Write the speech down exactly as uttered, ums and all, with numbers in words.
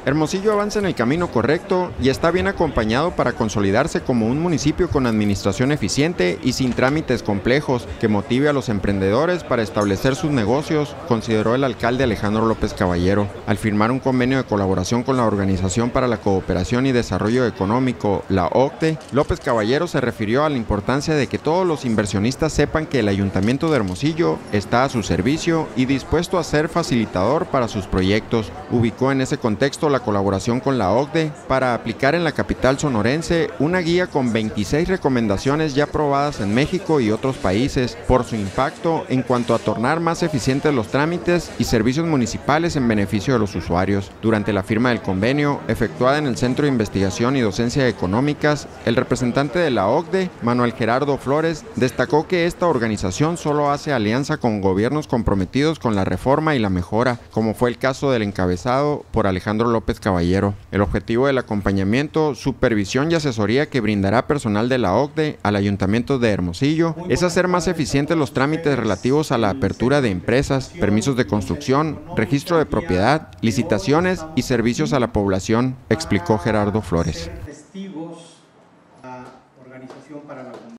Hermosillo avanza en el camino correcto y está bien acompañado para consolidarse como un municipio con administración eficiente y sin trámites complejos que motive a los emprendedores para establecer sus negocios, consideró el alcalde Alejandro López Caballero. Al firmar un convenio de colaboración con la Organización para la Cooperación y Desarrollo Económico, la O C D E, López Caballero se refirió a la importancia de que todos los inversionistas sepan que el Ayuntamiento de Hermosillo está a su servicio y dispuesto a ser facilitador para sus proyectos. Ubicó en ese contexto la colaboración con la O C D E para aplicar en la capital sonorense una guía con veintiséis recomendaciones ya aprobadas en México y otros países por su impacto en cuanto a tornar más eficientes los trámites y servicios municipales en beneficio de los usuarios. Durante la firma del convenio, efectuada en el Centro de Investigación y Docencia Económicas, el representante de la O C D E, Manuel Gerardo Flores, destacó que esta organización solo hace alianza con gobiernos comprometidos con la reforma y la mejora, como fue el caso del encabezado por Alejandro López Caballero. El objetivo del acompañamiento, supervisión y asesoría que brindará personal de la O C D E al Ayuntamiento de Hermosillo es hacer más eficientes los trámites relativos a la apertura de empresas, permisos de construcción, registro de propiedad, licitaciones y servicios a la población, explicó Gerardo Flores.